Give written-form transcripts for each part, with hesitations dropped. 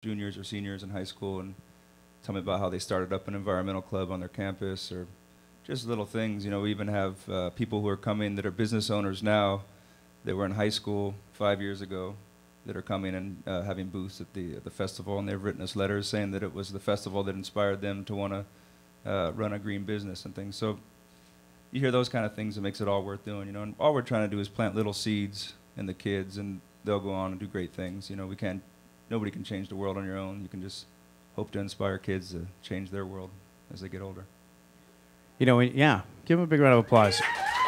juniors or seniors in high school and tell me about how they started up an environmental club on their campus, or just little things. You know, we even have people who are coming that are business owners now that were in high school 5 years ago that are coming and having booths at the festival, and they've written us letters saying that it was the festival that inspired them to want to run a green business and things. So you hear those kind of things, it makes it all worth doing, you know. And all we're trying to do is plant little seeds in the kids, and they'll go on and do great things. You know, nobody can change the world on your own. You can just hope to inspire kids to change their world as they get older. You know, yeah, give them a big round of applause.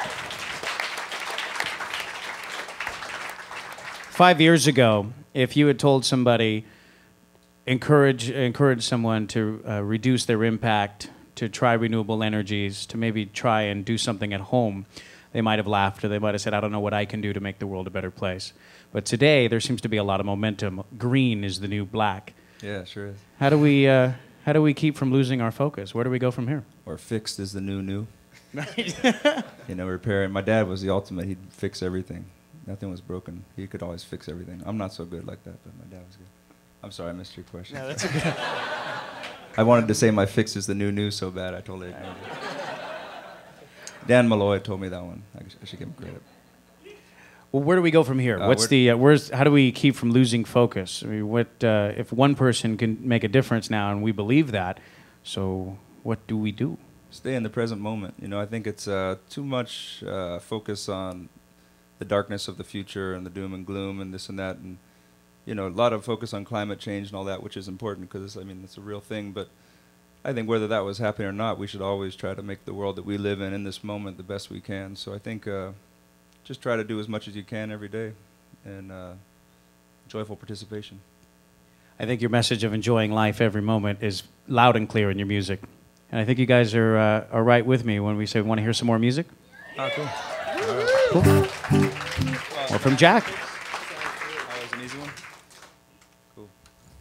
5 years ago, if you had told somebody, encourage someone to reduce their impact, to try renewable energies, to maybe try and do something at home, they might have laughed, or they might have said, I don't know what I can do to make the world a better place. But today, there seems to be a lot of momentum. Green is the new black. Yeah, sure is. How do we keep from losing our focus? Where do we go from here? Or fixed is the new. You know, repairing. My dad was the ultimate. He'd fix everything. Nothing was broken. He could always fix everything. I'm not so good like that, but my dad was good. I'm sorry, I missed your question. No, that's okay. I wanted to say my fix is the new so bad, I totally ignored it. Dan Malloy told me that one. I should give him credit. Well, where do we go from here? How do we keep from losing focus? I mean, if one person can make a difference now, and we believe that, so what do we do? Stay in the present moment. You know, I think it's too much focus on the darkness of the future and the doom and gloom and this and that, and you know, a lot of focus on climate change and all that, which is important because I mean it's a real thing. But I think whether that was happening or not, we should always try to make the world that we live in this moment the best we can. So I think just try to do as much as you can every day, and joyful participation. I think your message of enjoying life every moment is loud and clear in your music, and I think you guys are right with me when we say we want to hear some more music. Oh, cool. Cool. Or from Jack. That was an easy one. Cool.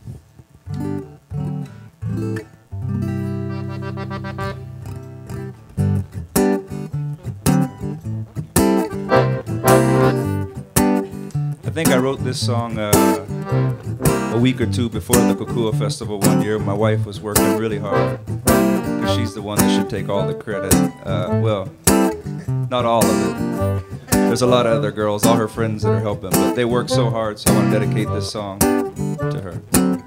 I think I wrote this song a week or two before the Kokua Festival one year. My wife was working really hard because she's the one that should take all the credit. Well, not all of it. There's a lot of other girls, all her friends that are helping, but they work so hard, so I want to dedicate this song to her.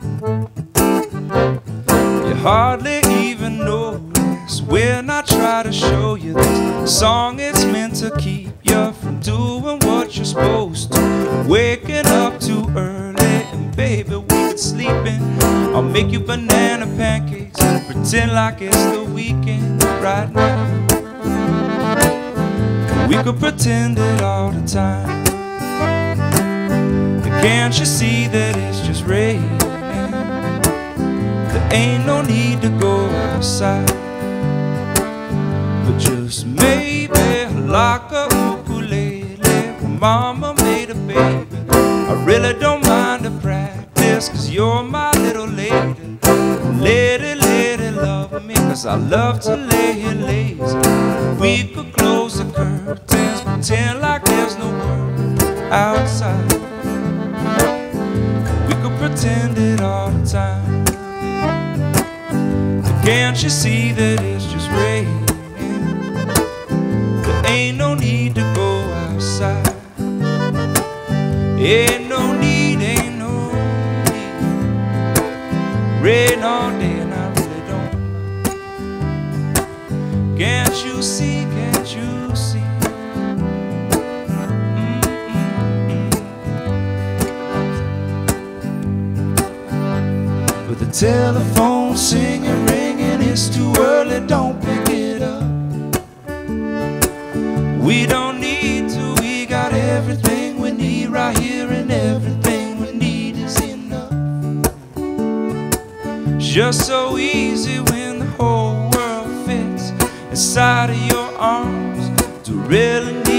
You hardly even notice when I try to show you this song. It's meant to keep you from doing what you're supposed to, waking up too early, and baby, we could sleep in. I'll make you banana pancakes and pretend like it's the weekend right now. We could pretend it all the time. But can't you see that it's just raining? There ain't no need to go outside. But just maybe like a ukulele when mama made a baby. I really don't mind the practice, cause you're my little lady. Lady, love me, cause I love to lay here lazy. We could close the curtains, pretend like there's no world outside. We could pretend it all the time. But can't you see that it's just raining? There ain't no need to go outside. Ain't no need, ain't no need. Rain all day and I really don't. Can't you see, can't you see? With the telephone singing, ringing, it's too early, don't pick it up. We don't need to, we got everything we need right here, and everything we need is enough. It's just so easy when the whole world fits inside of your arms. Do really need